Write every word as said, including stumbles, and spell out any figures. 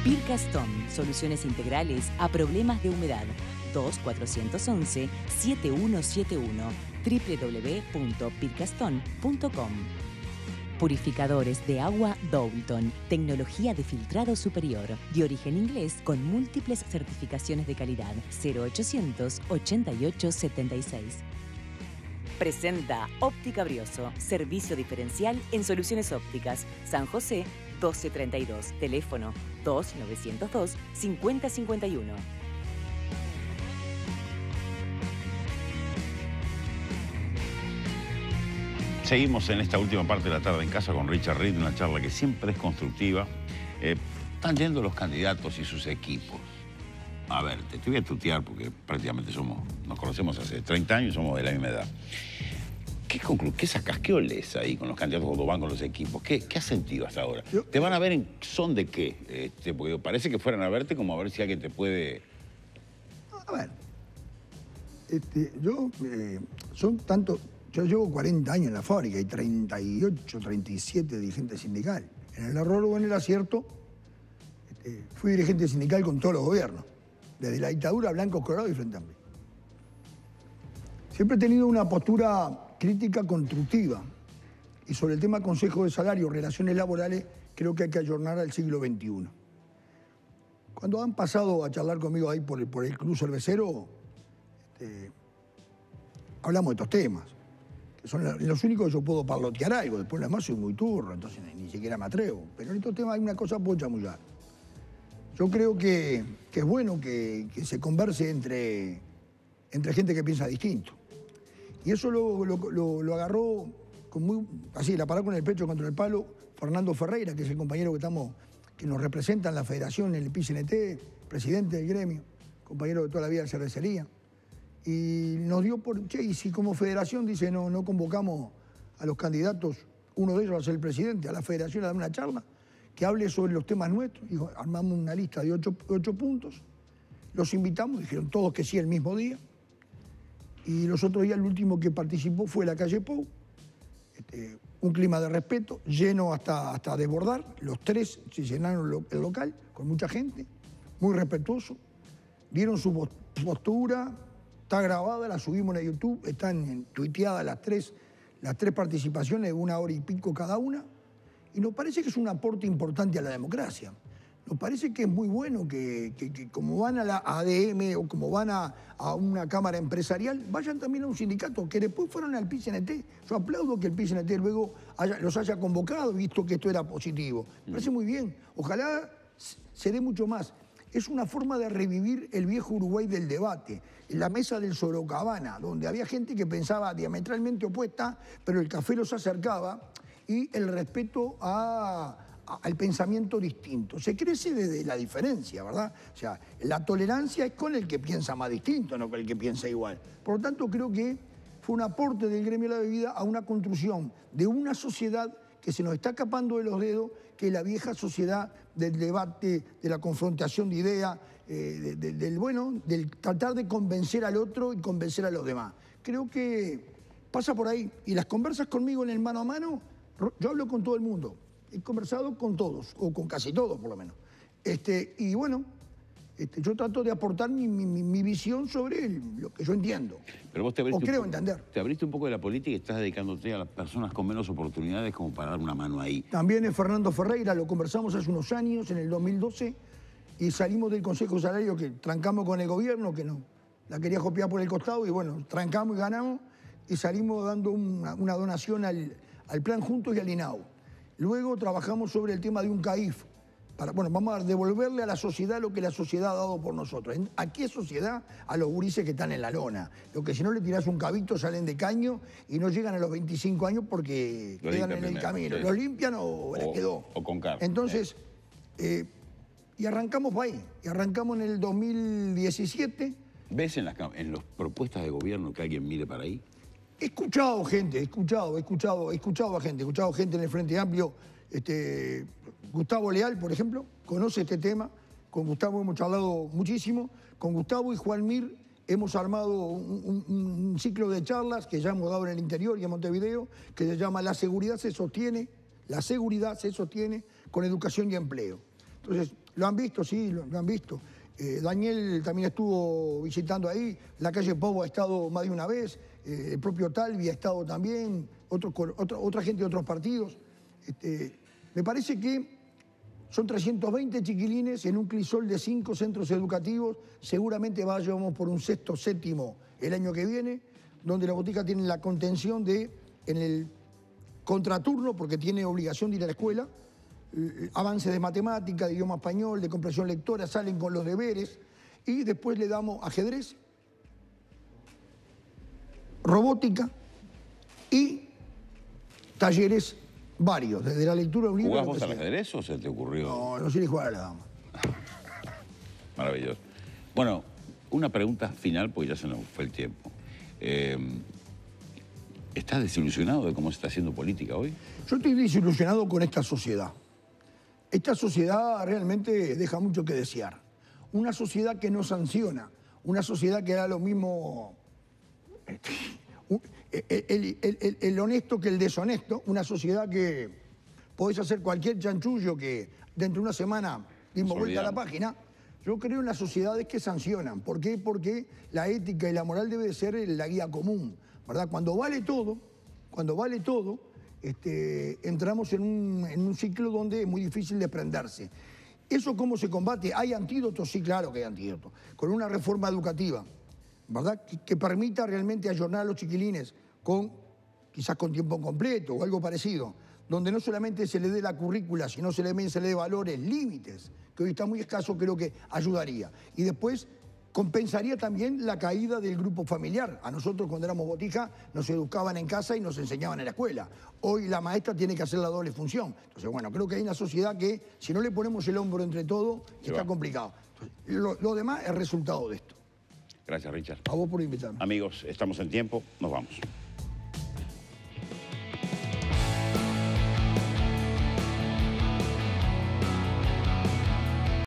Pircaston, soluciones integrales a problemas de humedad. dos cuatro once, siete uno siete uno, doble u doble u doble u punto pircaston punto com. Purificadores de agua Doulton, tecnología de filtrado superior, de origen inglés con múltiples certificaciones de calidad. cero ochocientos, ochenta y ocho, setenta y seis. Presenta Óptica Brioso, servicio diferencial en soluciones ópticas. San José, doce treinta y dos, teléfono dos novecientos dos, cincuenta cincuenta y uno. Seguimos en esta última parte de la tarde en casa con Richard Reed, una charla que siempre es constructiva. Eh, están yendo los candidatos y sus equipos. A ver, te, te voy a tutear porque prácticamente somos, nos conocemos hace treinta años y somos de la misma edad. ¿Qué, conclu ¿Qué sacas? ¿Qué olés ahí con los candidatos cuando van con los equipos? ¿Qué, qué has sentido hasta ahora? Yo, ¿Te van a ver en son de qué? Este, porque parece que fueran a verte como a ver si alguien te puede... A ver, este, yo, eh, son tanto... Yo llevo cuarenta años en la fábrica y treinta y ocho, treinta y siete dirigentes sindicales. En el error o en el acierto, este, fui dirigente sindical con todos los gobiernos, desde la dictadura, Blanco Colorado y Frente Amplio. Siempre he tenido una postura crítica constructiva y sobre el tema Consejo de Salario, relaciones laborales, creo que hay que ayornar al siglo veintiuno. Cuando han pasado a charlar conmigo ahí por el, por el Club Cervecero, este, hablamos de estos temas. Son los únicos que yo puedo parlotear algo, después lo demás soy muy turro, entonces ni, ni siquiera me atrevo. Pero en estos temas hay una cosa que puedo chamullar. Yo creo que, que es bueno que, que se converse entre, entre gente que piensa distinto. Y eso lo, lo, lo, lo agarró con muy, así, la paró con el pecho contra el palo Fernando Ferreira, que es el compañero que, estamos, que nos representa en la federación, en el P I C N T, presidente del gremio, compañero de toda la vida de cervecería. Y nos dio por, che, y si como federación dice no, no convocamos a los candidatos, uno de ellos va a ser el presidente, a la federación a dar una charla, que hable sobre los temas nuestros. Dijo, armamos una lista de ocho, ocho puntos, los invitamos, dijeron todos que sí el mismo día. Y los otros días el último que participó fue la calle Pou, este, un clima de respeto, lleno hasta, hasta desbordar, los tres se llenaron lo, el local con mucha gente, muy respetuoso, dieron su postura. Está grabada, la subimos en YouTube, están tuiteadas las tres, las tres participaciones de una hora y pico cada una. Y nos parece que es un aporte importante a la democracia. Nos parece que es muy bueno que, que, que como van a la A D M o como van a, a una cámara empresarial, vayan también a un sindicato, que después fueron al P I C N T. Yo aplaudo que el P I C N T luego haya, los haya convocado, visto que esto era positivo. Me parece muy bien. Ojalá se dé mucho más. Es una forma de revivir el viejo Uruguay del debate. En la mesa del Sorocabana, donde había gente que pensaba diametralmente opuesta, pero el café los acercaba, y el respeto a, a, al pensamiento distinto. Se crece desde la diferencia, ¿verdad? O sea, la tolerancia es con el que piensa más distinto, no con el que piensa igual. Por lo tanto, creo que fue un aporte del gremio de la bebida a una construcción de una sociedad que se nos está escapando de los dedos, que es la vieja sociedad del debate, de la confrontación de ideas, eh, de, de, del, bueno, del tratar de convencer al otro y convencer a los demás. Creo que pasa por ahí. Y las conversas conmigo en el mano a mano, yo hablo con todo el mundo. He conversado con todos, o con casi todos por lo menos. Este, y bueno, este, yo trato de aportar mi, mi, mi visión sobre el, lo que yo entiendo. Pero vos te abriste o creo un, entender. Te abriste un poco de la política y estás dedicándote a las personas con menos oportunidades como para dar una mano ahí. También es Fernando Ferreira, lo conversamos hace unos años, en el dos mil doce, y salimos del Consejo de Salario que trancamos con el gobierno, que no la quería copiar por el costado, y bueno, trancamos y ganamos, y salimos dando una, una donación al, al Plan Juntos y al INAU. Luego trabajamos sobre el tema de un C A I F. Para, bueno, vamos a devolverle a la sociedad lo que la sociedad ha dado por nosotros. ¿A qué sociedad? A los gurises que están en la lona. Lo que si no le tirás un cabito salen de caño y no llegan a los veinticinco años porque lo quedan en primero, el camino. Sí. Los limpian o, o les quedó. O con carne. Entonces, eh, y arrancamos por ahí. Y arrancamos en el dos mil diecisiete. ¿Ves en las, en las propuestas de gobierno que alguien mire para ahí? He escuchado gente, he escuchado, he escuchado, he escuchado a gente, he escuchado gente en el Frente Amplio. Este, Gustavo Leal, por ejemplo, conoce este tema. Con Gustavo hemos charlado muchísimo. Con Gustavo y Juan Mir hemos armado un, un, un ciclo de charlas que ya hemos dado en el interior y en Montevideo, que se llama La seguridad se sostiene, la seguridad se sostiene con educación y empleo. Entonces, Lo han visto, sí, lo, lo han visto. Eh, Daniel también estuvo visitando ahí, la calle Povo ha estado más de una vez, eh, el propio Talvi ha estado también, otro, otro, otra gente de otros partidos. Este, me parece que son trescientos veinte chiquilines en un crisol de cinco centros educativos, seguramente vayamos por un sexto, séptimo el año que viene, donde la botica tiene la contención de, en el contraturno, porque tiene obligación de ir a la escuela, avance de matemática, de idioma español, de comprensión lectora, salen con los deberes y después le damos ajedrez, robótica y talleres varios, desde la lectura de un libro... ¿Jugás vos al ajedrez o se te ocurrió? No, no sé ni jugar a la dama. Maravilloso. Bueno, una pregunta final, porque ya se nos fue el tiempo. Eh, ¿Estás desilusionado de cómo se está haciendo política hoy? Yo estoy desilusionado con esta sociedad. Esta sociedad realmente deja mucho que desear. Una sociedad que no sanciona, una sociedad que da lo mismo el, el, el, el honesto que el deshonesto, una sociedad que podés hacer cualquier chanchullo que dentro de una semana dimos vuelta a la página. Yo creo en las sociedades que sancionan. ¿Por qué? Porque la ética y la moral debe de ser la guía común, ¿verdad? Cuando vale todo, cuando vale todo, Este, entramos en un, en un ciclo donde es muy difícil desprenderse. ¿Eso cómo se combate? ¿Hay antídotos? Sí, claro que hay antídotos. Con una reforma educativa, ¿verdad? Que, que permita realmente ayornar a los chiquilines con, quizás con tiempo completo o algo parecido, donde no solamente se le dé la currícula, sino se le, se le dé valores, límites, que hoy está muy escaso, creo que ayudaría. Y después compensaría también la caída del grupo familiar. A nosotros cuando éramos botija nos educaban en casa y nos enseñaban en la escuela. Hoy la maestra tiene que hacer la doble función. Entonces, bueno, creo que hay una sociedad que si no le ponemos el hombro entre todos, está va. complicado. Entonces, lo, lo demás es resultado de esto. Gracias, Richard. A vos por invitarme. Amigos, estamos en tiempo, nos vamos.